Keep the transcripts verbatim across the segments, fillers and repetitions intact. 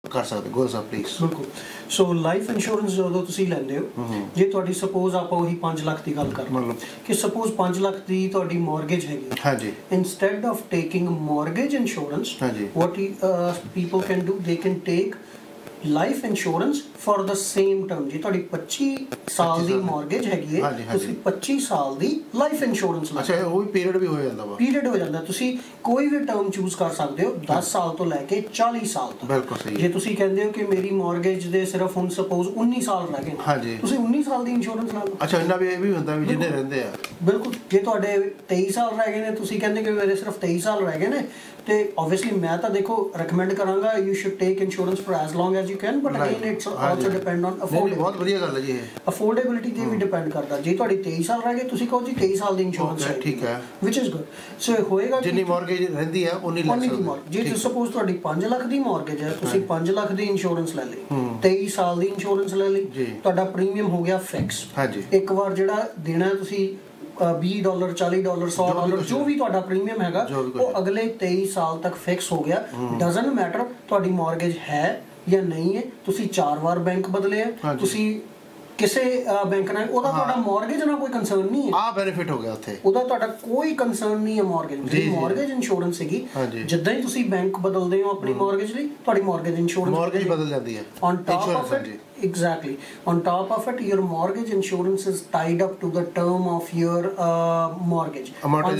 कर सकते गोयल साहब प्लीज। बिल्कुल। सो लाइफ इंश्योरेंस जो तुसीं लैंदे हो जे तुहाडी सपोज आपां ओही पाँच लाख की गल कर मतलब कि सपोज पाँच लाख की तुहाडी मॉर्गेज हैगी हाँ जी instead of taking mortgage insurance हाँ जी what people can do they can take life insurance for the same term जी तुहाडी पच्चीस साल दी मॉर्गेज हैगी है तुसीं पच्चीस साल दी लाइफ इंश्योरेंस लै। अच्छा वो भी पीरियड भी हो जांदा वा पीरियड हो जांदा तुसीं कोई भी टर्म चूज कर सकते हो दस साल तो लैके चालीस साल तक। बिल्कुल सही जे तुसीं कहंदे हो कि मेरी मॉर्गेज दे सिर्फ हुण सपोज उन्नीस साल रह गए हाँ जी तुसीं उन्नीस साल दी इंश्योरेंस ला लो। अच्छा इन्ना भी भी हुंदा भी जिन्ने रहिंदे आ बिल्कुल जे तुहाडे तेईस साल रह गए ने तुसीं कहंदे कि मेरे सिर्फ तेईस साल रह गए ने ते ऑब्वियसली मैं तो देखो रिकमेंड करांगा you should take insurance for as long as you can but again it's also depend on affordability. बहुत बढ़िया गल है जी अफोर्डेबिलिटी ते भी डिपेंड करदा जे तुहाडी तेईस साल रह गए तुसीं कहो जी तेईस साल दी इंश्योरेंस है ठीक है व्हिच इज गुड। सो होएगा जिन्नी मॉर्गेज रहिंदी है उन्नी लग सकदी जे सपोज तुहाडी पाँच लाख दी मॉर्गेज है तुसीं पाँच लाख दी इंश्योरेंस ले ली तेईस साल दी इंश्योरेंस ले ली तुहाडा प्रीमियम हो गया फिक्स। हाँ जी एक बार जिहड़ा देना है तुसीं बीस डॉलर चालीस डॉलर सौ डॉलर जो भी तुहाडा प्रीमियम हैगा वो अगले तेईस साल तक फिक्स हो गया। डजंट मैटर तुहाडी मॉर्गेज है या नहीं है तुसीं चार बार बैंक बदले है तुसीं ਕਿਸੇ ਬੈਂਕ ਨਾਲ ਉਹਦਾ ਤੁਹਾਡਾ ਮੌਰਗੇਜ ਨਾਲ ਕੋਈ ਕੰਸਰਨ ਨਹੀਂ ਹੈ ਆ ਬੈਨੀਫਿਟ ਹੋ ਗਿਆ ਉੱਥੇ ਉਹਦਾ ਤੁਹਾਡਾ ਕੋਈ ਕੰਸਰਨ ਨਹੀਂ ਹੈ ਮੌਰਗੇਜ ਜਿਹੜੀ ਮੌਰਗੇਜ ਇੰਸ਼ੋਰੈਂਸ ਹੈਗੀ ਜਿੱਦਾਂ ਹੀ ਤੁਸੀਂ ਬੈਂਕ ਬਦਲਦੇ ਹੋ ਆਪਣੀ ਮੌਰਗੇਜ ਲਈ ਤੁਹਾਡੀ ਮੌਰਗੇਜ ਇੰਸ਼ੋਰੈਂਸ ਮੌਰਗੇਜ ਬਦਲ ਜਾਂਦੀ ਹੈ on top of it exactly on top of it your mortgage insurance is tied up to the term of your uh, mortgage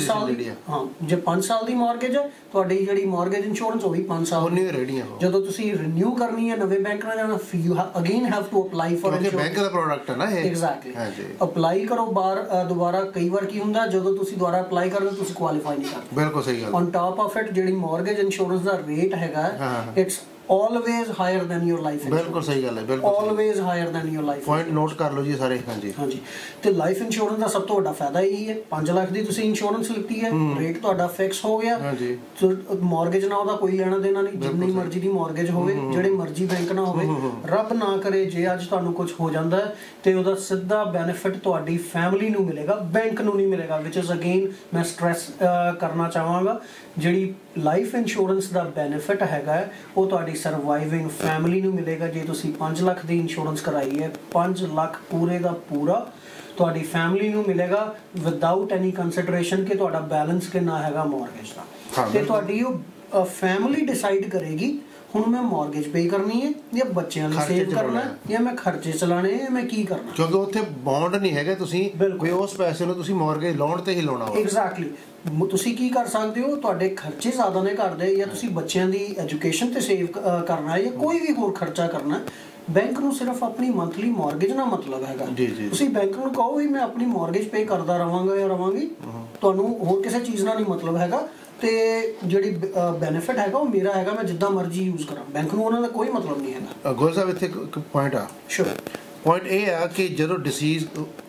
ਹਾਂ ਜੇ ਪੰਜ ਸਾਲ ਦੀ ਮੌਰਗੇਜ ਹੈ ਤੁਹਾਡੀ ਜਿਹੜੀ ਮੌਰਗੇਜ ਇੰਸ਼ੋਰੈਂਸ ਉਹ ਵੀ ਪੰਜ ਸਾਲ ਉਹਨੀ ਰਹਿਣੀ ਹੈ। ਜਦੋਂ ਤੁਸੀਂ ਰੀਨਿਊ ਕਰਨੀ ਹੈ ਨਵੇਂ ਬੈਂਕ ਨਾਲ ਜਾਣਾ you again have to apply for insurance bank ਦਾ ਪ੍ਰੋਡਕਟ ਹੈ ਨਾ ਇਹ ਐਗਜ਼ੈਕਟਲੀ ਅਪਲਾਈ ਕਰੋ ਬਾਰ ਦੁਬਾਰਾ ਕਈ ਵਾਰ ਕੀ ਹੁੰਦਾ ਜਦੋਂ ਤੁਸੀਂ ਦੁਬਾਰਾ ਅਪਲਾਈ ਕਰਦੇ ਤੁਸੀਂ ਕੁਆਲੀਫਾਈ ਨਹੀਂ ਕਰਦੇ। ਬਿਲਕੁਲ ਸਹੀ ਗੱਲ। on top of it ਜਿਹੜੀ ਮੌਰਗੇਜ ਇੰਸ਼ੋਰੈਂਸ ਦਾ ਰੇਟ ਹੈਗਾ it's always higher than your life insurance ਬਿਲਕੁਲ ਸਹੀ ਗੱਲ ਹੈ ਬਿਲਕੁਲ always higher than your life point note ਕਰ ਲਓ ਜੀ ਸਾਰੇ। ਹਾਂਜੀ ਹਾਂਜੀ ਤੇ ਲਾਈਫ ਇੰਸ਼ੋਰੈਂਸ ਦਾ ਸਭ ਤੋਂ ਵੱਡਾ ਫਾਇਦਾ ਇਹੀ ਹੈ ਪੰਜ ਲੱਖ ਦੀ ਤੁਸੀਂ ਇੰਸ਼ੋਰੈਂਸ ਲਿੱਤੀ ਹੈ ਰੇਟ ਤੁਹਾਡਾ ਫਿਕਸ ਹੋ ਗਿਆ ਹਾਂਜੀ ਮੌਰਗੇਜ ਨਾਲ ਉਹਦਾ ਕੋਈ ਲੈਣਾ ਦੇਣਾ ਨਹੀਂ ਜਿੰਨੀ ਮਰਜ਼ੀ ਦੀ ਮੌਰਗੇਜ ਹੋਵੇ ਜਿਹੜੇ ਮਰਜ਼ੀ ਬੈਂਕ ਨਾਲ ਹੋਵੇ ਰੱਬ ਨਾ ਕਰੇ ਜੇ ਅੱਜ ਤੁਹਾਨੂੰ ਕੁਝ ਹੋ ਜਾਂਦਾ ਤੇ ਉਹਦਾ ਸਿੱਧਾ ਬੈਨੀਫਿਟ ਤੁਹਾਡੀ ਫੈਮਿਲੀ ਨੂੰ ਮਿਲੇਗਾ ਬੈਂਕ ਨੂੰ ਨਹੀਂ ਮਿਲੇਗਾ ਵਿਚ ਇਜ਼ ਅਗੇਨ ਮੈਂ ਸਟ੍ਰੈਸ ਕਰਨਾ ਚਾਹਾਂਗਾ ਜਿਹੜੀ ਲਾਈਫ ਇੰਸ਼ੋਰੈਂਸ ਦਾ ਬੈਨੀਫਿਟ ਹੈਗਾ ਉਹ ਤੁਹਾਡੀ ਸਰਵਾਈਵਿੰਗ ਫੈਮਿਲੀ ਨੂੰ ਮਿਲੇਗਾ ਜੇ ਤੁਸੀਂ ਪੰਜ ਲੱਖ ਦੀ ਇੰਸ਼ੋਰੈਂਸ ਕਰਾਈ ਹੈ ਪੰਜ ਲੱਖ ਪੂਰੇ ਦਾ ਪੂਰਾ ਤੁਹਾਡੀ ਫੈਮਿਲੀ ਨੂੰ ਮਿਲੇਗਾ ਵਿਦਆਊਟ ਐਨੀ ਕੰਸੀਡਰੇਸ਼ਨ ਕਿ ਤੁਹਾਡਾ ਬੈਲੈਂਸ ਕਿੰਨਾ ਹੈਗਾ ਮੌਰਗੇਜ ਦਾ ਤੇ ਤੁਹਾਡੀ ਉਹ ਫੈਮਿਲੀ ਡਿਸਾਈਡ ਕਰੇਗੀ ਹੁਣ ਮੈਂ ਮੌਰਗੇਜ ਪੇ ਕਰਨੀ ਹੈ ਜਾਂ ਬੱਚਿਆਂ ਲਈ ਸੇਵ ਕਰਨਾ ਹੈ ਜਾਂ ਮੈਂ ਖਰਚੇ ਚਲਾਣੇ ਹੈ ਮੈਂ ਕੀ ਕਰਨਾ ਕਿਉਂਕਿ ਉੱਥੇ ਬੌਂਡ ਨਹੀਂ ਹੈਗਾ ਤੁਸੀਂ ਕੋਈ ਉਸ ਪੈਸੇ ਨੂੰ ਤੁਸੀਂ ਮੌਰਗੇਜ ਲੋਨ ਤੇ ਹੀ ਲਾਉਣਾ ਹੋਵੇ। ਐਗਜ਼ੈਕਟਲੀ ਤੁਸੀਂ ਕੀ ਕਰ ਸਕਦੇ ਹੋ ਤੁਹਾਡੇ ਖਰਚੇ ਜ਼ਿਆਦਾ ਨੇ ਘਰ ਦੇ ਜਾਂ ਤੁਸੀਂ ਬੱਚਿਆਂ ਦੀ ਐਜੂਕੇਸ਼ਨ ਤੇ ਸੇਵ ਕਰਨਾ ਹੈ ਜਾਂ ਕੋਈ ਵੀ ਹੋਰ ਖਰਚਾ ਕਰਨਾ ਬੈਂਕ ਨੂੰ ਸਿਰਫ ਆਪਣੀ ਮੰਥਲੀ ਮੌਰਗੇਜ ਨਾਲ ਮਤਲਬ ਹੈਗਾ। ਤੁਸੀਂ ਬੈਂਕ ਨੂੰ ਕਹੋ ਵੀ ਮੈਂ ਆਪਣੀ ਮੌਰਗੇਜ ਪੇ ਕਰਦਾ ਰਵਾਂਗਾ ਜਾਂ ਰਵਾਂਗੀ ਤੁਹਾਨੂੰ ਹੋਰ ਕਿਸੇ ਚੀਜ਼ ਨਾਲ ਨਹੀਂ ਮਤਲਬ ਹੈਗਾ ਤੇ ਜਿਹੜੀ ਬੈਨੀਫਿਟ ਹੈਗਾ ਉਹ ਮੇਰਾ ਹੈਗਾ ਮੈਂ ਜਿੱਦਾਂ ਮਰਜ਼ੀ ਯੂਜ਼ ਕਰਾਂ ਬੈਂਕ ਨੂੰ ਉਹਨਾਂ ਦਾ ਕੋਈ ਮਤਲਬ ਨਹੀਂ ਹੈਗਾ। ਗੋਲ ਸਾਹਿਬ ਇੱਥੇ ਇੱਕ ਪੁਆਇੰਟ ਆ ਸ਼ੋਰ ਪੁਆਇੰਟ ਇਹ ਆ ਕਿ ਜਦੋਂ ਡਿਸੀਜ਼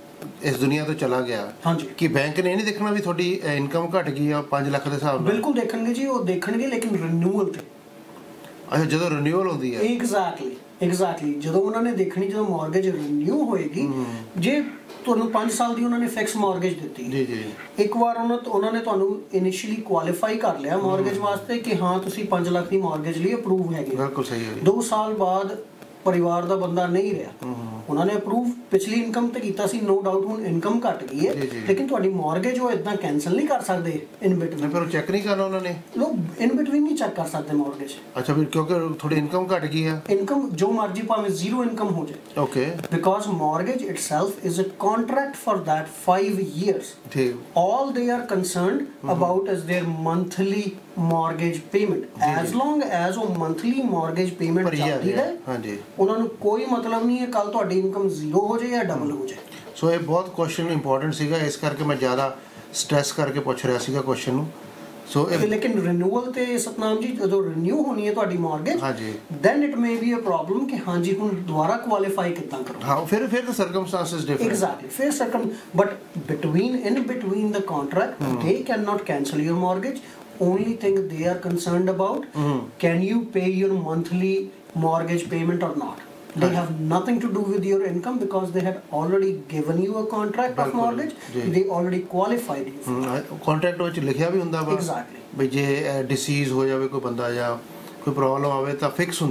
ਇਸ ਦੁਨੀਆ ਤੋਂ ਚਲਾ ਗਿਆ ਹਾਂਜੀ ਕਿ ਬੈਂਕ ਨੇ ਇਹ ਨਹੀਂ ਦੇਖਣਾ ਵੀ ਤੁਹਾਡੀ ਇਨਕਮ ਘਟ ਗਈ ਆ ਪੰਜ ਲੱਖ ਦੇ ਹਿਸਾਬ ਨਾਲ ਬਿਲਕੁਲ ਦੇਖਣਗੇ ਜੀ ਉਹ ਦੇਖਣਗੇ ਲੇਕਿਨ ਰਿਨਿਊਅਲ ਤੇ ਅੱਛਾ ਜਦੋਂ ਰਿਨਿਊਅਲ ਹੁੰਦੀ ਹੈ ਐਗਜ਼ੈਕਟਲੀ ਐਗਜ਼ੈਕਟਲੀ ਜਦੋਂ ਉਹਨਾਂ ਨੇ ਦੇਖਣੀ ਜਦੋਂ ਮੌਰਗੇਜ ਰਿਨਿਊ ਹੋਏਗੀ ਜੇ ਤੁਹਾਨੂੰ ਪੰਜ ਸਾਲ ਦੀ ਉਹਨਾਂ ਨੇ ਫਿਕਸ ਮੌਰਗੇਜ ਦਿੱਤੀ ਜੀ ਜੀ ਇੱਕ ਵਾਰ ਉਹਨਾਂ ਉਹਨਾਂ ਨੇ ਤੁਹਾਨੂੰ ਇਨੀਸ਼ੀਅਲੀ ਕੁਆਲੀਫਾਈ ਕਰ ਲਿਆ ਮੌਰਗੇਜ ਵਾਸਤੇ ਕਿ ਹਾਂ ਤੁਸੀਂ ਪੰਜ ਲੱਖ ਦੀ ਮੌਰਗੇਜ ਲਈ ਅਪਰੂਵ ਹੈਗੇ ਬਿਲਕੁਲ ਸਹੀ ਹੈ ਦੋ ਸਾਲ ਬਾਅਦ ਪਰਿਵਾਰ ਦਾ ਬੰਦਾ ਨਹੀਂ ਰਿਹਾ ਉਹਨਾਂ ਨੇ ਅਪਰੂਵ ਪਿਛਲੀ ਇਨਕਮ ਤੇ ਕੀਤਾ ਸੀ ਨੋ ਡਾਊਟ ਹੁਣ ਇਨਕਮ ਘਟ ਗਈ ਹੈ ਲੇਕਿਨ ਤੁਹਾਡੀ ਮੌਰਗੇਜ ਉਹ ਇਦਾਂ ਕੈਨਸਲ ਨਹੀਂ ਕਰ ਸਕਦੇ ਇਨ ਬਿਟਵੀਨ ਫਿਰ ਉਹ ਚੈੱਕ ਨਹੀਂ ਕਰਨਾ ਉਹਨਾਂ ਨੇ ਲੋਕ ਇਨ ਬਿਟਵੀਨ ਨਹੀਂ ਚੈੱਕ ਕਰ ਸਕਦੇ ਮੌਰਗੇਜ। ਅੱਛਾ ਫਿਰ ਕਿਉਂਕਿ ਥੋੜੀ ਇਨਕਮ ਘਟ ਗਈ ਹੈ ਇਨਕਮ ਜੋ ਮਰਜ਼ੀ ਭਾਵੇਂ ਜ਼ੀਰੋ ਇਨਕਮ ਹੋ ਜਾਏ okay because mortgage itself is a contract for that five years ਠੀਕ all they are concerned about is their monthly mortgage payment as long as ਉਹ monthly mortgage payment ਚੱਲਦੀ ਹੈ ਹਾਂਜੀ ਉਹਨਾਂ ਨੂੰ ਕੋਈ ਮਤਲਬ ਨਹੀਂ ਹੈ ਕੱਲ ਤੁਹਾਡੀ ਇਨਕਮ ਜ਼ੀਰੋ ਹੋ ਜਾਏ ਜਾਂ ਡਬਲ ਹੋ ਜਾਏ। ਸੋ ਇਹ ਬਹੁਤ ਕੁਐਸਚਨ ਇੰਪੋਰਟੈਂਟ ਸੀਗਾ ਇਸ ਕਰਕੇ ਮੈਂ ਜ਼ਿਆਦਾ ਸਟ੍ਰੈਸ ਕਰਕੇ ਪੁੱਛ ਰਿਹਾ ਸੀਗਾ ਕੁਐਸਚਨ ਨੂੰ। ਸੋ ਲੇਕਿਨ ਰਿਨਿਊਅਲ ਤੇ ਸਤਨਾਮ ਜੀ ਜਦੋਂ ਰਿਨਿਊ ਹੋਣੀ ਹੈ ਤੁਹਾਡੀ ਮੌਰਗੇਜ ਹਾਂਜੀ then it may be a problem ਕਿ ਹਾਂਜੀ ਹੁਣ ਦੁਬਾਰਾ ਕੁਆਲੀਫਾਈ ਕਿੱਦਾਂ ਕਰੋ ਹਾਂ ਫਿਰ ਫਿਰ ਤਾਂ ਸਰਕਮਸਟੈਂਸਸ ਡਿਫਰੈਂਟ ਐਗਜ਼ੈਕਟਲੀ ਫਿਰ circum but between in between the contract they can not cancel your mortgage only thing they are concerned about mm-hmm. can you pay your monthly mortgage payment or not they right. have nothing to do with your income because they had already given you a contract of mortgage they already qualified you mm-hmm. contract ਵਿੱਚ ਲਿਖਿਆ ਵੀ ਹੁੰਦਾ ਵਾ exactly ਵੀ ਜੇ dishes ਹੋ ਜਾਵੇ ਕੋਈ ਬੰਦਾ ਜਾਂ ਕੋਈ ਪ੍ਰੋਬਲਮ ਆਵੇ ਤਾਂ ਫਿਕਸ ਹੁੰਦੀ ਆ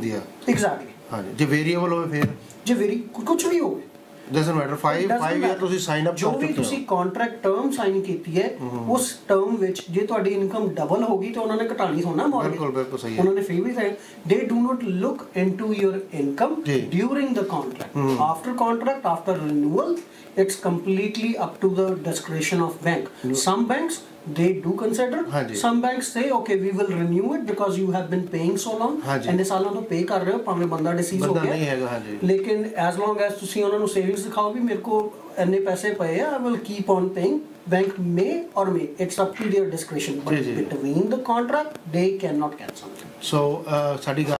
ਐਗਜ਼ੈਕਟਲੀ ਹਾਂਜੀ ਜੇ ਵੇਰੀਏਬਲ ਹੋਵੇ ਫਿਰ ਜੇ ਵੇਰੀ ਕੁਝ ਵੀ ਹੋਵੇ doesn't matter five five year ਤੁਸੀਂ ਸਾਈਨ ਅਪ ਜੋ ਵੀ ਤੁਸੀਂ ਕੰਟਰੈਕਟ ਟਰਮ ਸਾਈਨ ਕੀਤੀ ਹੈ ਉਸ ਟਰਮ ਵਿੱਚ ਜੇ ਤੁਹਾਡੀ ਇਨਕਮ ਡਬਲ ਹੋ ਗਈ ਤਾਂ ਉਹਨਾਂ ਨੇ ਘਟਾਣੀ ਹੋਣਾ ਮੌਰਗੇਜ ਬਿਲਕੁਲ ਬਿਲਕੁਲ ਸਹੀ ਹੈ ਉਹਨਾਂ ਨੇ ਫਿਰ ਵੀ they do not look into your income during the contract after contract after renewal it's completely up to the discretion of bank. Some banks they do consider, some banks say okay we will renew it because you have been paying so long and ਇਸ ਸਾਲਾਂ ਤੋਂ ਪੇ ਕਰ ਰਹੇ ਹੋ ਭਾਵੇਂ ਬੰਦਾ dishes ਹੋ ਗਿਆ ਨਹੀਂ ਹੈਗਾ ਹਾਂਜੀ ਲੇਕਿਨ as long as ਤੁਸੀਂ ਉਹਨਾਂ ਨੂੰ ਸੇਵਿੰਗਸ ਦਿਖਾਓ ਵੀ ਮੇਰੇ ਕੋ ਇੰਨੇ ਪੈਸੇ ਪਏ ਆ I will keep on paying, bank may or may, it's up to their discretion, but between the contract they cannot cancel. So ਸਾਡੀ